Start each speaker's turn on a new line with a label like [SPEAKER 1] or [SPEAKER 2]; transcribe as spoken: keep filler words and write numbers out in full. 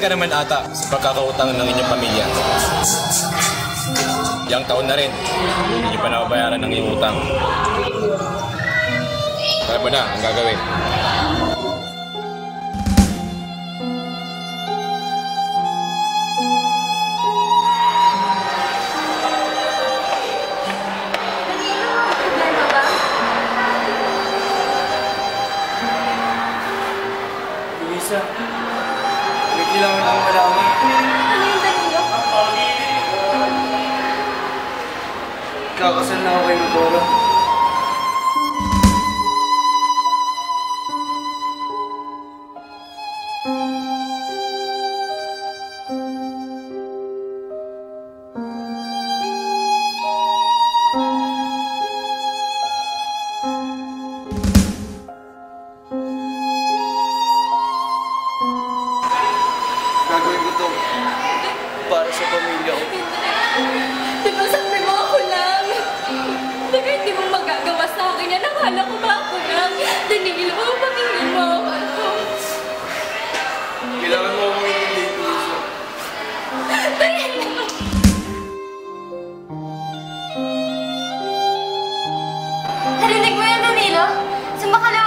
[SPEAKER 1] ka naman ata sa pagkakautang ng inyong pamilya. Yang taon na rin, hindi pa nababayaran ng iyong utang. Kaya mo na ang gagawin.
[SPEAKER 2] Luisa, may kailangan akong malaman.
[SPEAKER 3] Ano yung Danilo?
[SPEAKER 2] Kakasal na ako kay Nodora. Gagawin ko to para sa pamilya ko.
[SPEAKER 3] Di ba sabi mo ako lang? Baka hindi mo magagawa sa akin yan. Akala ko ba ako lang? Danilo, pakinggan mo ako.
[SPEAKER 2] Kailangan mo akong intindihin, Luisa.
[SPEAKER 3] Danilo!
[SPEAKER 4] Narinig mo yan, Danilo? Sa makalawa